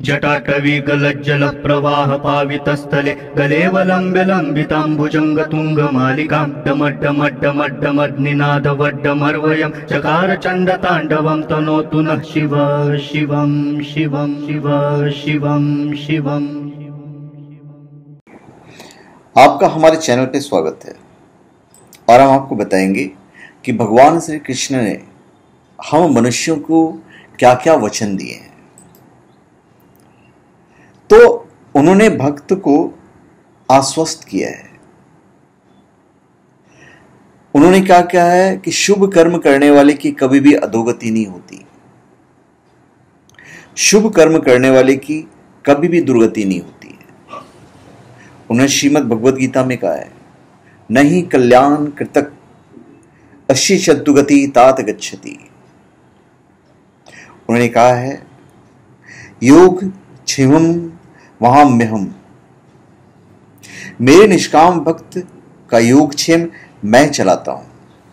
जटाटवी गलज्जल प्रवाह पावितस्थले गलेवलम्ब्य लम्बिताम्बुजङ्गतुङ्गमालिकां डमड्डमड्डमड्डमड्निनादवड्डमर्वयं चकार चण्डताण्डवं तनोतु नः शिव शिवं शिवं शिव शिवं शिवं। आपका हमारे चैनल पे स्वागत है और हम आपको बताएंगे कि भगवान श्री कृष्ण ने हम मनुष्यों को क्या क्या वचन दिए हैं। तो उन्होंने भक्त को आश्वस्त किया है। उन्होंने क्या कहा है कि शुभ कर्म करने वाले की कभी भी अधोगति नहीं होती, शुभ कर्म करने वाले की कभी भी दुर्गति नहीं होती है। उन्होंने श्रीमद् भगवद गीता में कहा है, नहीं कल्याण कृतक अशी शत्रुगति तात गच्छति। उन्होंने कहा है, योग क्षिमं वहाम्यहम्, मेरे निष्काम भक्त का योगक्षेम मैं चलाता हूं।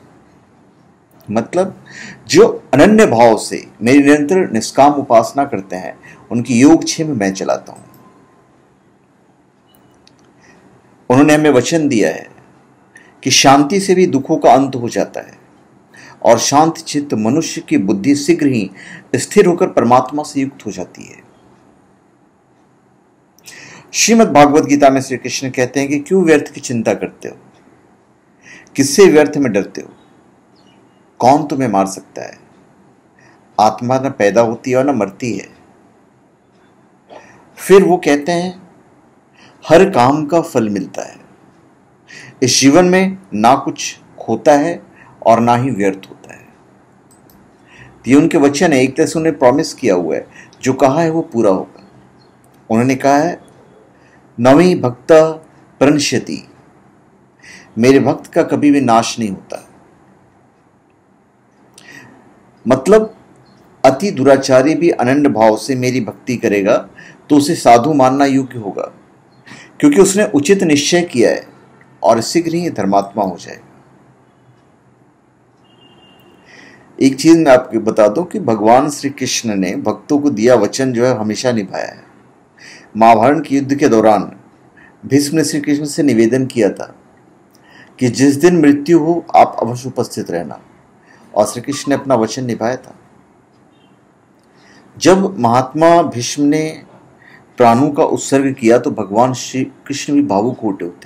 मतलब जो अनन्य भाव से मेरी निरंतर निष्काम उपासना करते हैं उनकी योगक्षेम मैं चलाता हूं। उन्होंने हमें वचन दिया है कि शांति से भी दुखों का अंत हो जाता है और शांत चित्त मनुष्य की बुद्धि शीघ्र ही स्थिर होकर परमात्मा से युक्त हो जाती है। श्रीमद् भागवत गीता में श्री कृष्ण कहते हैं कि क्यों व्यर्थ की चिंता करते हो, किससे व्यर्थ में डरते हो, कौन तुम्हें मार सकता है। आत्मा न पैदा होती है और न मरती है। फिर वो कहते हैं हर काम का फल मिलता है। इस जीवन में ना कुछ खोता है और ना ही व्यर्थ होता है। ये उनके वचन है, एक तरह से उन्हें प्रॉमिस किया हुआ है, जो कहा है वो पूरा होगा। उन्होंने कहा है, नवी भक्त प्रणश्यति, मेरे भक्त का कभी भी नाश नहीं होता। मतलब अति दुराचारी भी अनन्य भाव से मेरी भक्ति करेगा तो उसे साधु मानना योग्य होगा, क्योंकि उसने उचित निश्चय किया है और शीघ्र ही धर्मात्मा हो जाएगा। एक चीज मैं आपको बता दूं कि भगवान श्री कृष्ण ने भक्तों को दिया वचन जो है हमेशा निभाया है। महाभारत के युद्ध के दौरान भीष्म ने श्री कृष्ण से निवेदन किया था कि जिस दिन मृत्यु हो आप अवश्य उपस्थित रहना, और श्री कृष्ण ने अपना वचन निभाया था। जब महात्मा भीष्म ने प्राणों का उत्सर्ग किया तो भगवान श्री कृष्ण भी भावुक हो उठे।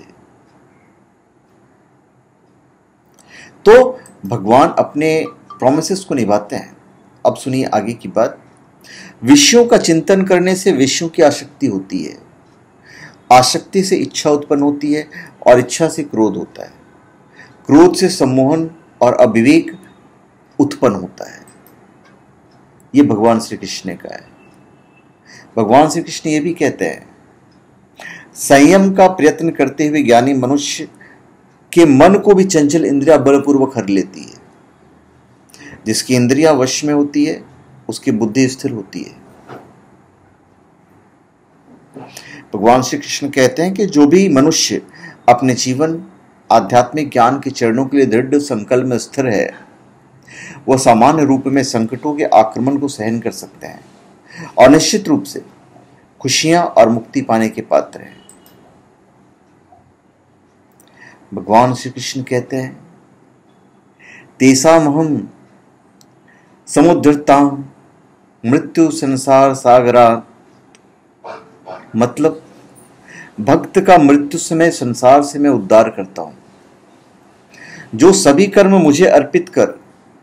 तो भगवान अपने प्रोमिसेस को निभाते हैं। अब सुनिए आगे की बात। विषयों का चिंतन करने से विषयों की आसक्ति होती है, आसक्ति से इच्छा उत्पन्न होती है और इच्छा से क्रोध होता है, क्रोध से सम्मोहन और अविवेक उत्पन्न होता है। ये भगवान श्री कृष्ण ने कहा है। भगवान श्री कृष्ण ये भी कहते हैं, संयम का प्रयत्न करते हुए ज्ञानी मनुष्य के मन को भी चंचल इंद्रिया बलपूर्वक हर लेती है। जिसकी इंद्रिया वश में होती है उसकी बुद्धि स्थिर होती है। भगवान श्री कृष्ण कहते हैं कि जो भी मनुष्य अपने जीवन आध्यात्मिक ज्ञान के चरणों के लिए दृढ़ संकल्प में स्थिर है, वह सामान्य रूप में संकटों के आक्रमण को सहन कर सकते हैं और निश्चित रूप से खुशियां और मुक्ति पाने के पात्र हैं। भगवान श्री कृष्ण कहते हैं, तेषामहं समुद्धृतां मृत्यु संसार सागरात्। मतलब भक्त का मृत्यु समय संसार से मैं उद्धार करता हूं। जो सभी कर्म मुझे अर्पित कर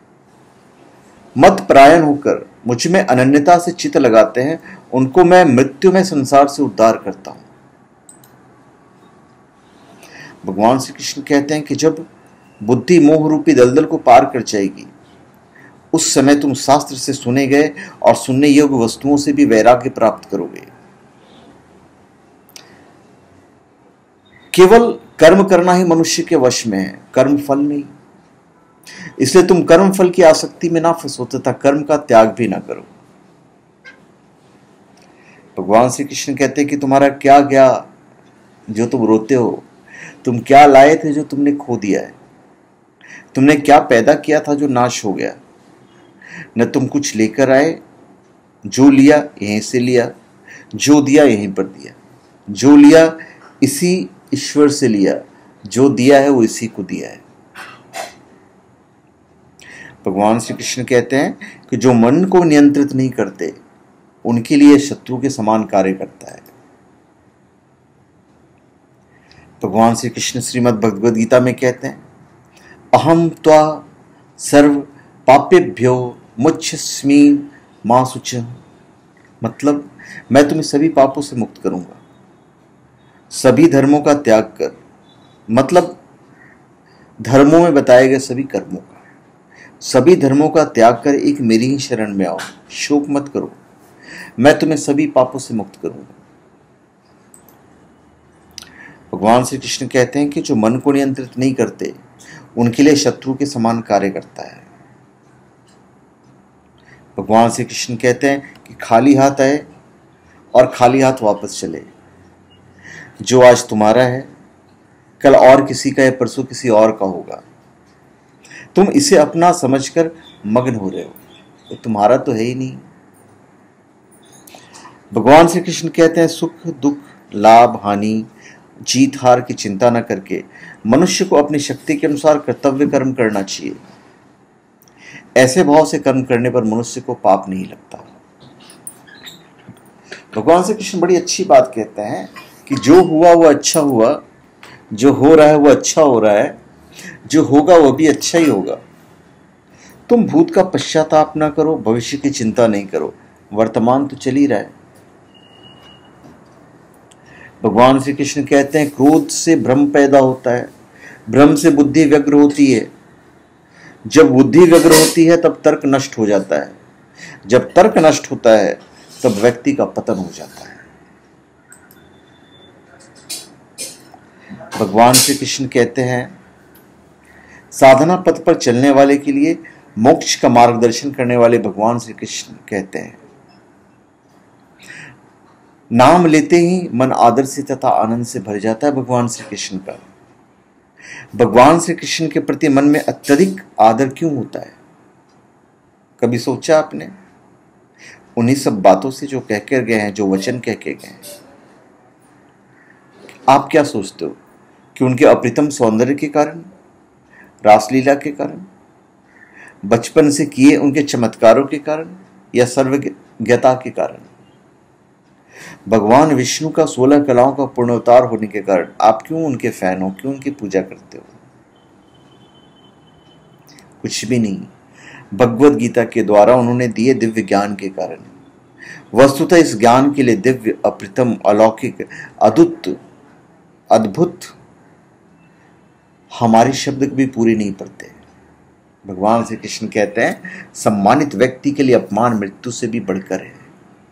मत परायण होकर मुझ में अनन्यता से चित्त लगाते हैं, उनको मैं मृत्यु में संसार से उद्धार करता हूं। भगवान श्री कृष्ण कहते हैं कि जब बुद्धि मोह रूपी दलदल को पार कर जाएगी, उस समय तुम शास्त्र से सुने गए और सुनने योग्य वस्तुओं से भी वैराग्य प्राप्त करोगे। केवल कर्म करना ही मनुष्य के वश में है, कर्म फल नहीं। इसलिए तुम कर्म फल की आसक्ति में ना फंसो तथा कर्म का त्याग भी ना करो। भगवान श्री कृष्ण कहते हैं कि तुम्हारा क्या गया जो तुम रोते हो, तुम क्या लाए थे जो तुमने खो दिया है, तुमने क्या पैदा किया था जो नाश हो गया। न तुम कुछ लेकर आए, जो लिया यहीं से लिया, जो दिया यहीं पर दिया, जो लिया इसी ईश्वर से लिया, जो दिया है वो इसी को दिया है। भगवान श्री कृष्ण कहते हैं कि जो मन को नियंत्रित नहीं करते उनके लिए शत्रु के समान कार्य करता है। भगवान श्री कृष्ण श्रीमद् भगवद गीता में कहते हैं, अहम त्वा सर्व पापेभ्यो मुच्यस्मि मा शुचः। मतलब मैं तुम्हें सभी पापों से मुक्त करूंगा। सभी धर्मों का त्याग कर, मतलब धर्मों में बताए गए सभी कर्मों का, सभी धर्मों का त्याग कर एक मेरी ही शरण में आओ, शोक मत करो, मैं तुम्हें सभी पापों से मुक्त करूंगा। भगवान श्री कृष्ण कहते हैं कि जो मन को नियंत्रित नहीं करते उनके लिए शत्रु के समान कार्य करता है। भगवान श्री कृष्ण कहते हैं कि खाली हाथ आए और खाली हाथ वापस चले। जो आज तुम्हारा है कल और किसी का है, परसों किसी और का होगा। तुम इसे अपना समझकर मग्न हो रहे हो, तो तुम्हारा तो है ही नहीं। भगवान श्री कृष्ण कहते हैं सुख दुख लाभ हानि जीत हार की चिंता न करके मनुष्य को अपनी शक्ति के अनुसार कर्तव्य कर्म करना चाहिए। ऐसे भाव से कर्म करने पर मनुष्य को पाप नहीं लगता। भगवान श्री कृष्ण बड़ी अच्छी बात कहते हैं कि जो हुआ वो अच्छा हुआ, जो हो रहा है वो अच्छा हो रहा है, जो होगा वो भी अच्छा ही होगा। तुम भूत का पश्चाताप ना करो, भविष्य की चिंता नहीं करो, वर्तमान तो चल ही रहा है। भगवान श्री कृष्ण कहते हैं क्रोध से भ्रम पैदा होता है, भ्रम से बुद्धि व्यग्र होती है, जब बुद्धि व्यग्र होती है तब तर्क नष्ट हो जाता है, जब तर्क नष्ट होता है तब व्यक्ति का पतन हो जाता है। भगवान श्री कृष्ण कहते हैं साधना पथ पर चलने वाले के लिए मोक्ष का मार्गदर्शन करने वाले भगवान श्री कृष्ण कहते हैं नाम लेते ही मन आदर से तथा आनंद से भर जाता है। भगवान श्री कृष्ण का भगवान श्री कृष्ण के प्रति मन में अत्यधिक आदर क्यों होता है? कभी सोचा आपने? उन्हीं सब बातों से जो कहकर गए हैं, जो वचन कह के गए हैं। आप क्या सोचते हो कि उनके अप्रतिम सौंदर्य के कारण, रासलीला के कारण, बचपन से किए उनके चमत्कारों के कारण, या सर्वज्ञता के कारण? भगवान विष्णु का 16 कलाओं का पूर्ण अवतार होने के कारण आप क्यों उनके फैन हो, क्यों उनकी पूजा करते हो? कुछ भी नहीं। भगवद गीता के द्वारा उन्होंने दिए दिव्य ज्ञान के कारण। वस्तुतः इस ज्ञान के लिए दिव्य, अप्रतिम, अलौकिक, अद्भुत हमारे शब्द भी पूरे नहीं पड़ते। भगवान श्री कृष्ण कहते हैं सम्मानित व्यक्ति के लिए अपमान मृत्यु से भी बढ़कर है।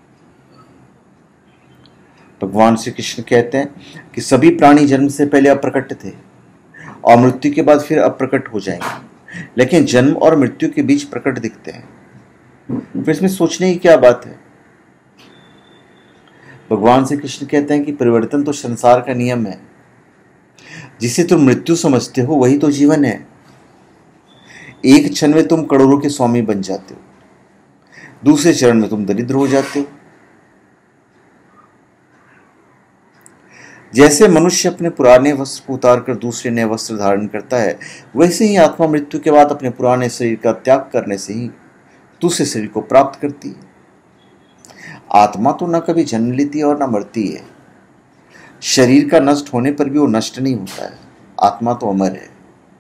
भगवान श्री कृष्ण कहते हैं कि सभी प्राणी जन्म से पहले अप्रकट थे और मृत्यु के बाद फिर अप्रकट हो जाएंगे, लेकिन जन्म और मृत्यु के बीच प्रकट दिखते हैं। फिर इसमें सोचने की क्या बात है? भगवान श्री कृष्ण कहते हैं कि परिवर्तन तो संसार का नियम है। जिसे तुम मृत्यु समझते हो वही तो जीवन है। एक क्षण में तुम करोड़ों के स्वामी बन जाते हो, दूसरे चरण में तुम दरिद्र हो जाते हो। जैसे मनुष्य अपने पुराने वस्त्र को उतार कर दूसरे नए वस्त्र धारण करता है, वैसे ही आत्मा मृत्यु के बाद अपने पुराने शरीर का त्याग करने से ही दूसरे शरीर को प्राप्त करती है। आत्मा तो न कभी जन्म लेती है और न मरती है। शरीर का नष्ट होने पर भी वो नष्ट नहीं होता है। आत्मा तो अमर है।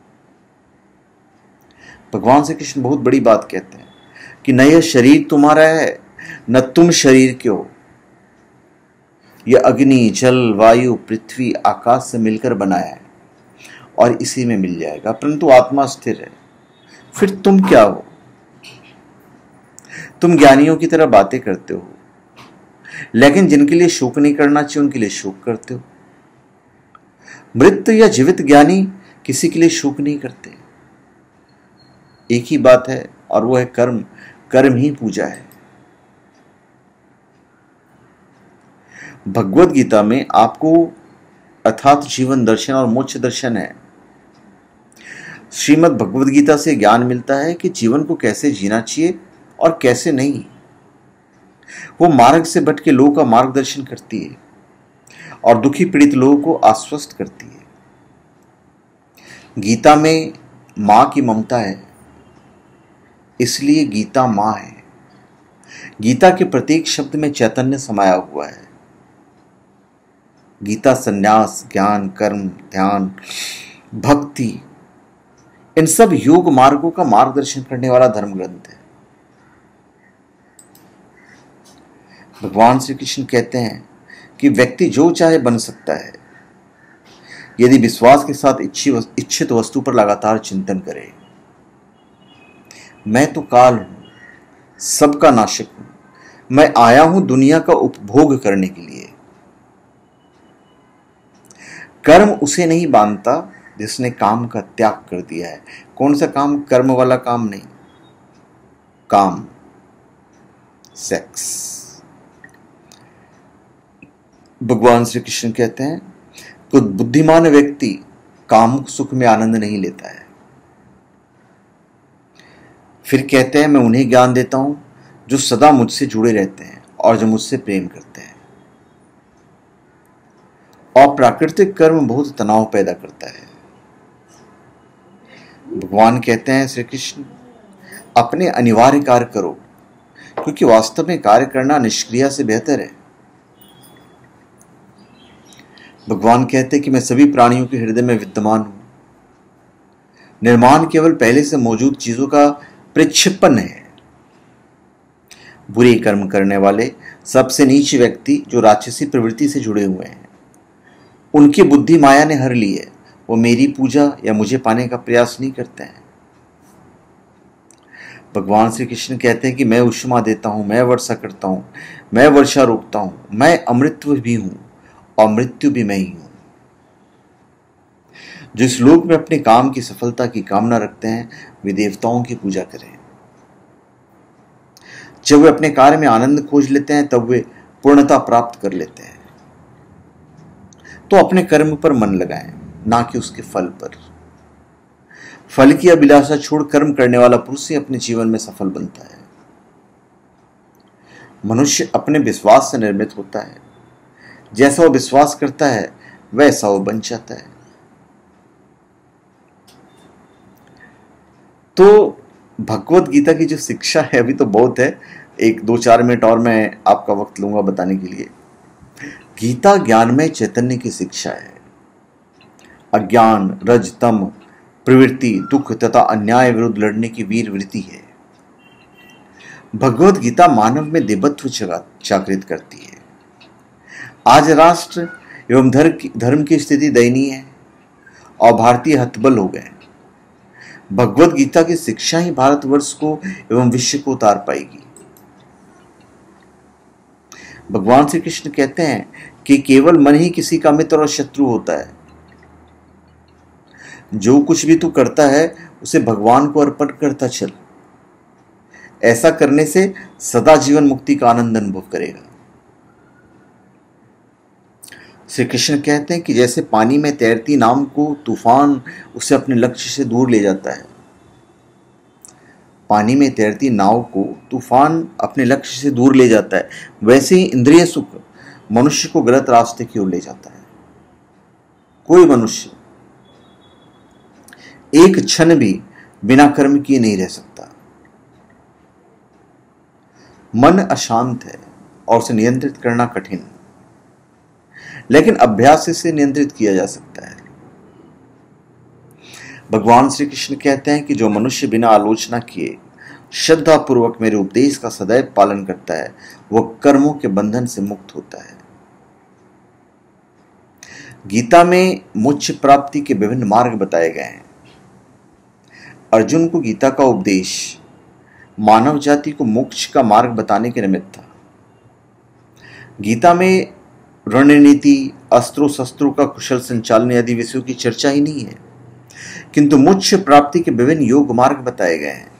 भगवान श्री कृष्ण बहुत बड़ी बात कहते हैं कि न यह शरीर तुम्हारा है न तुम शरीर के हो। यह अग्नि, जल, वायु, पृथ्वी, आकाश से मिलकर बनाया है और इसी में मिल जाएगा, परंतु आत्मा स्थिर है। फिर तुम क्या हो? तुम ज्ञानियों की तरह बातें करते हो, लेकिन जिनके लिए शोक नहीं करना चाहिए उनके लिए शोक करते हो। मृत या जीवित ज्ञानी किसी के लिए शोक नहीं करते। एक ही बात है और वो है कर्म। कर्म ही पूजा है। भगवद गीता में आपको अर्थात जीवन दर्शन और मोक्ष दर्शन है। श्रीमद् भगवद गीता से ज्ञान मिलता है कि जीवन को कैसे जीना चाहिए और कैसे नहीं। वो मार्ग से भटके लोगों का मार्गदर्शन करती है और दुखी पीड़ित लोगों को आश्वस्त करती है। गीता में मां की ममता है, इसलिए गीता मां है। गीता के प्रत्येक शब्द में चैतन्य समाया हुआ है। गीता संन्यास, ज्ञान, कर्म, ध्यान, भक्ति, इन सब योग मार्गों का मार्गदर्शन करने वाला धर्म ग्रंथ है। भगवान श्री कृष्ण कहते हैं कि व्यक्ति जो चाहे बन सकता है यदि विश्वास के साथ इच्छित वस्तु पर लगातार चिंतन करे। मैं तो काल हूं, सबका नाशक हूं, मैं आया हूं दुनिया का उपभोग करने के लिए। कर्म उसे नहीं बांधता जिसने काम का त्याग कर दिया है। कौन सा काम? कर्म वाला काम नहीं, काम, सेक्स। भगवान श्री कृष्ण कहते हैं कि बुद्धिमान व्यक्ति कामुक सुख में आनंद नहीं लेता है। फिर कहते हैं मैं उन्हें ज्ञान देता हूं जो सदा मुझसे जुड़े रहते हैं और जो मुझसे प्रेम करते हैं। और प्राकृतिक कर्म बहुत तनाव पैदा करता है। भगवान कहते हैं श्री कृष्ण, अपने अनिवार्य कार्य करो, क्योंकि वास्तव में कार्य करना निष्क्रिया से बेहतर है। भगवान कहते हैं कि मैं सभी प्राणियों के हृदय में विद्यमान हूं। निर्माण केवल पहले से मौजूद चीजों का प्रक्षेपण है। बुरे कर्म करने वाले सबसे नीच व्यक्ति जो राक्षसी प्रवृत्ति से जुड़े हुए हैं, उनकी बुद्धि माया ने हर ली है। वो मेरी पूजा या मुझे पाने का प्रयास नहीं करते हैं। भगवान श्री कृष्ण कहते हैं कि मैं उष्मा देता हूं, मैं वर्षा करता हूं, मैं वर्षा रोकता हूं, मैं अमृतत्व भी हूं और मृत्यु भी मैं ही हूं। जिस लोक में अपने काम की सफलता की कामना रखते हैं वे देवताओं की पूजा करें। जब वे अपने कार्य में आनंद खोज लेते हैं तब वे पूर्णता प्राप्त कर लेते हैं। तो अपने कर्म पर मन लगाएं, ना कि उसके फल पर। फल की अभिलाषा छोड़ कर्म करने वाला पुरुष ही अपने जीवन में सफल बनता है। मनुष्य अपने विश्वास से निर्मित होता है। जैसा वो विश्वास करता है वैसा वो बन जाता है। तो भगवत गीता की जो शिक्षा है, अभी तो बहुत है, 1-2-4 मिनट और मैं आपका वक्त लूंगा बताने के लिए। गीता ज्ञान में चैतन्य की शिक्षा है। अज्ञान, रज, तम प्रवृत्ति, दुख तथा अन्याय विरुद्ध लड़ने की वीर वृत्ति है। भगवत गीता मानव में देवत्व जागृत करती है। आज राष्ट्र एवं धर्म की स्थिति दयनीय है और भारतीय हतबल हो गए। भगवत गीता की शिक्षा ही भारतवर्ष को एवं विश्व को उतार पाएगी। भगवान श्री कृष्ण कहते हैं कि केवल मन ही किसी का मित्र और शत्रु होता है। जो कुछ भी तू करता है उसे भगवान को अर्पण करता चल। ऐसा करने से सदा जीवन मुक्ति का आनंद अनुभव करेगा। श्री कृष्ण कहते हैं कि जैसे पानी में तैरती नाव को तूफान उसे अपने लक्ष्य से दूर ले जाता है, पानी में तैरती नाव को तूफान अपने लक्ष्य से दूर ले जाता है, वैसे ही इंद्रिय सुख मनुष्य को गलत रास्ते की ओर ले जाता है। कोई मनुष्य एक क्षण भी बिना कर्म किए नहीं रह सकता। मन अशांत है और उसे नियंत्रित करना कठिन, लेकिन अभ्यास से इसे नियंत्रित किया जा सकता है। भगवान श्री कृष्ण कहते हैं कि जो मनुष्य बिना आलोचना किए श्रद्धा पूर्वक मेरे उपदेश का सदैव पालन करता है वह कर्मों के बंधन से मुक्त होता है। गीता में मोक्ष प्राप्ति के विभिन्न मार्ग बताए गए हैं। अर्जुन को गीता का उपदेश मानव जाति को मोक्ष का मार्ग बताने के निमित्त था। गीता में रणनीति, अस्त्रों शस्त्रों का कुशल संचालन आदि विषयों की चर्चा ही नहीं है, किंतु मोक्ष प्राप्ति के विभिन्न योग मार्ग बताए गए हैं।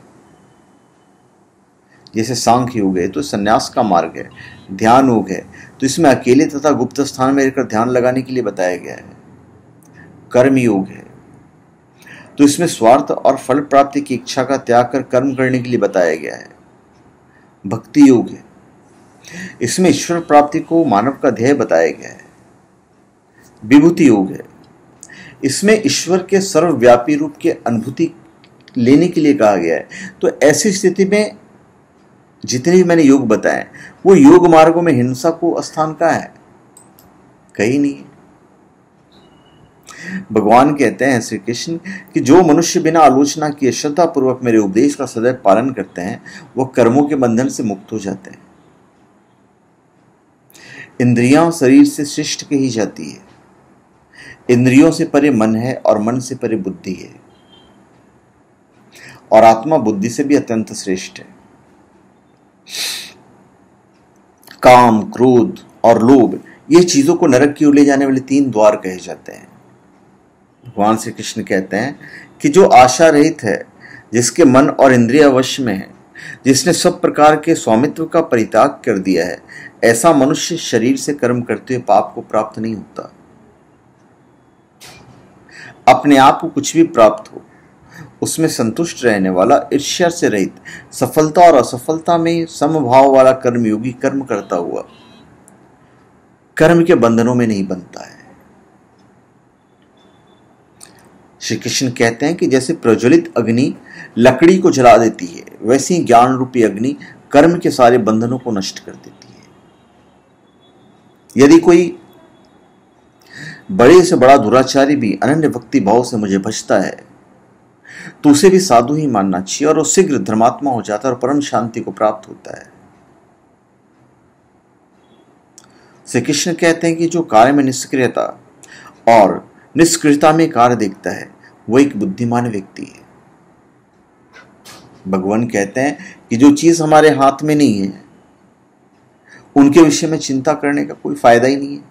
जैसे सांख्य योग है तो संन्यास का मार्ग है, ध्यान योग है तो इसमें अकेले तथा गुप्त स्थान में रहकर ध्यान लगाने के लिए बताया गया है। कर्म योग है तो इसमें स्वार्थ और फल प्राप्ति की इच्छा का त्याग कर कर्म करने के लिए बताया गया है। भक्ति योग है इसमें ईश्वर प्राप्ति को मानव का ध्येय बताया गया है। विभूति योग है, इसमें ईश्वर के सर्वव्यापी रूप की अनुभूति लेने के लिए कहा गया है। तो ऐसी स्थिति में जितने भी मैंने योग बताए वो योग मार्गों में हिंसा को स्थान कहाँ है? कहीं नहीं है। भगवान कहते हैं श्री कृष्ण कि जो मनुष्य बिना आलोचना किए श्रद्धा पूर्वक मेरे उपदेश का सदैव पालन करते हैं वो कर्मों के बंधन से मुक्त हो जाते हैं। इंद्रियां शरीर से श्रेष्ठ कही जाती है। इंद्रियों से परे मन है और मन से परे बुद्धि है, और आत्मा बुद्धि से भी अत्यंत श्रेष्ठ है। काम, क्रोध और लोभ ये चीजों को नरक की ओर ले जाने वाले 3 द्वार कहे जाते हैं। भगवान श्री कृष्ण कहते हैं कि जो आशा रहित है, जिसके मन और इंद्रिय वश में है, जिसने सब प्रकार के स्वामित्व का परित्याग कर दिया है, ऐसा मनुष्य शरीर से कर्म करते हुए पाप को प्राप्त नहीं होता। अपने आप को कुछ भी प्राप्त हो उसमें संतुष्ट रहने वाला, ईर्ष्या से रहित, सफलता और असफलता में समभाव वाला कर्मयोगी कर्म करता हुआ कर्म के बंधनों में नहीं बनता है। श्री कृष्ण कहते हैं कि जैसे प्रज्वलित अग्नि लकड़ी को जला देती है, वैसे ही ज्ञान रूपी अग्नि कर्म के सारे बंधनों को नष्ट कर देती है। यदि कोई बड़े से बड़ा दुराचारी भी अनन्य भक्ति भाव से मुझे भजता है तो उसे भी साधु ही मानना चाहिए, और वो शीघ्र धर्मात्मा हो जाता है और परम शांति को प्राप्त होता है। श्री कृष्ण कहते हैं कि जो कार्य में निष्क्रियता और निष्क्रियता में कार्य देखता है वो एक बुद्धिमान व्यक्ति है। भगवान कहते हैं कि जो चीज हमारे हाथ में नहीं है उनके विषय में चिंता करने का कोई फायदा ही नहीं है।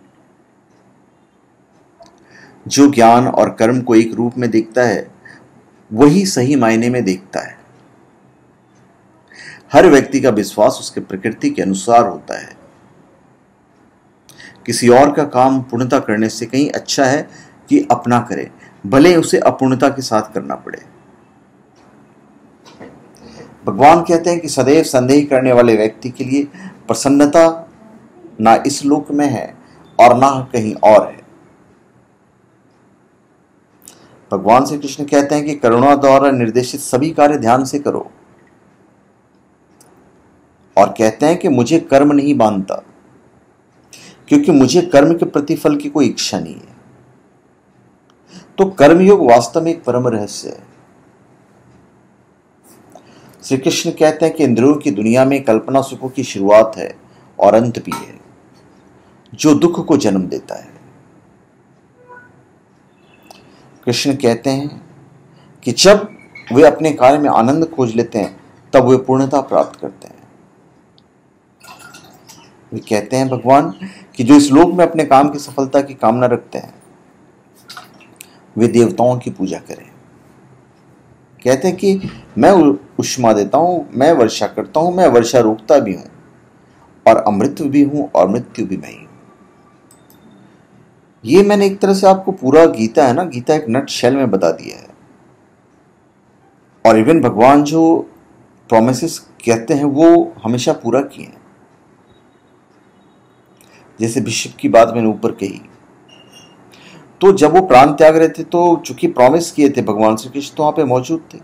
जो ज्ञान और कर्म को एक रूप में देखता है वही सही मायने में देखता है। हर व्यक्ति का विश्वास उसके प्रकृति के अनुसार होता है। किसी और का काम पूर्णता करने से कहीं अच्छा है कि अपना करे, भले उसे अपूर्णता के साथ करना पड़े। भगवान कहते हैं कि सदैव संदेह करने वाले व्यक्ति के लिए प्रसन्नता ना इस लोक में है और ना कहीं और है। भगवान श्री कृष्ण कहते हैं कि करुणा द्वारा निर्देशित सभी कार्य ध्यान से करो, और कहते हैं कि मुझे कर्म नहीं बांधता क्योंकि मुझे कर्म के प्रतिफल की कोई इच्छा नहीं है। तो कर्मयोग वास्तव में एक परम रहस्य है। श्री कृष्ण कहते हैं कि इंद्रियों की दुनिया में कल्पना सुखों की शुरुआत है और अंत भी है, जो दुख को जन्म देता है। कृष्ण कहते हैं कि जब वे अपने कार्य में आनंद खोज लेते हैं तब वे पूर्णता प्राप्त करते हैं। वे कहते हैं भगवान कि जो इस लोक में अपने काम की सफलता की कामना रखते हैं वे देवताओं की पूजा करें। कहते हैं कि मैं उष्मा देता हूं, मैं वर्षा करता हूं, मैं वर्षा रोकता भी हूं, और अमृत भी हूं और मृत्यु भी मैं ही हूं। ये मैंने एक तरह से आपको पूरा गीता है ना, गीता एक नट शेल में बता दिया है। और इवन भगवान जो प्रोमिसेस कहते हैं वो हमेशा पूरा किए हैं। जैसे भीष्म की बात मैंने ऊपर कही, तो जब वो प्राण त्याग रहे थे तो चूंकि प्रॉमिस किए थे भगवान श्री कृष्ण तो वहां पे मौजूद थे।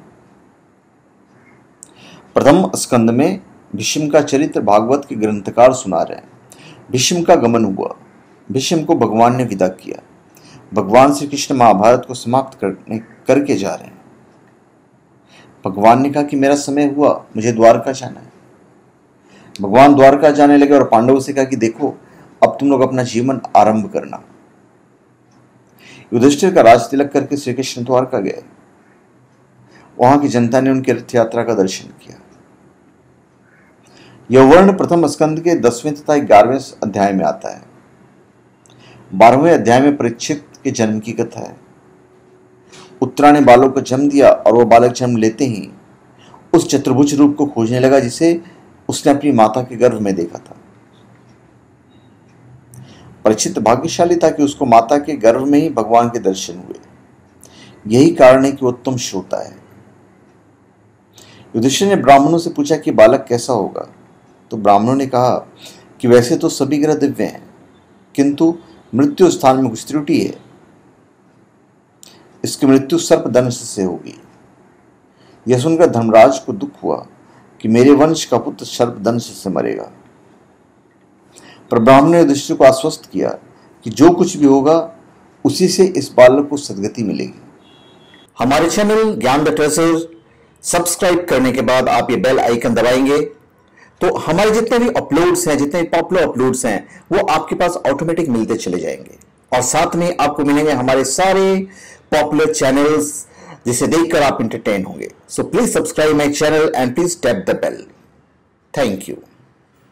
प्रथम स्कंद में भीष्म का चरित्र भागवत के ग्रंथकार सुना रहे हैं। भीष्म का गमन हुआ, भीष्म को भगवान ने विदा किया। भगवान श्री कृष्ण महाभारत को समाप्त करके जा रहे हैं। भगवान ने कहा कि मेरा समय हुआ, मुझे द्वारका जाना है। भगवान द्वारका जाने लगे और पांडवों से कहा कि देखो अब तुम लोग अपना जीवन आरंभ करना। युधिष्ठिर का राज तिलक करके श्री कृष्ण द्वारका गए। वहां की जनता ने उनकी रथ यात्रा का दर्शन किया। यह वर्ण प्रथम स्कंद के 10वें तथा 11वें अध्याय में आता है। 12वें अध्याय में परीक्षित के जन्म की कथा है। उत्तरा ने बालक को जन्म दिया और वह बालक जन्म लेते ही उस चतुर्भुज रूप को खोजने लगा जिसे उसने अपनी माता के गर्भ में देखा था। परीक्षित भाग्यशाली था कि उसको माता के गर्भ में ही भगवान के दर्शन हुए। यही कारण है कि वो उत्तम श्रोता है। युधिष्ठिर ने ब्राह्मणों से पूछा कि बालक कैसा होगा, तो ब्राह्मणों ने कहा कि वैसे तो सभी ग्रह दिव्य हैं, किंतु मृत्यु स्थान में कुछ त्रुटि है। इसकी मृत्यु सर्पदंश से होगी। यह सुनकर धर्मराज को दुख हुआ कि मेरे वंश का पुत्र सर्पदंश से मरेगा। पर ब्राह्मण ने युधिष्ठिर को आश्वस्त किया कि जो कुछ भी होगा उसी से इस बालक को सद्गति मिलेगी। हमारे चैनल ज्ञान द ट्रेजर सब्सक्राइब करने के बाद आप ये बेल आइकन दबाएंगे तो हमारे जितने भी अपलोड्स हैं, जितने पॉपुलर अपलोड्स हैं, वो आपके पास ऑटोमेटिक मिलते चले जाएंगे। और साथ में आपको मिलेंगे हमारे सारे पॉपुलर चैनल्स जिसे देखकर आप इंटरटेन होंगे। So please subscribe my channel and please tap the bell. Thank you.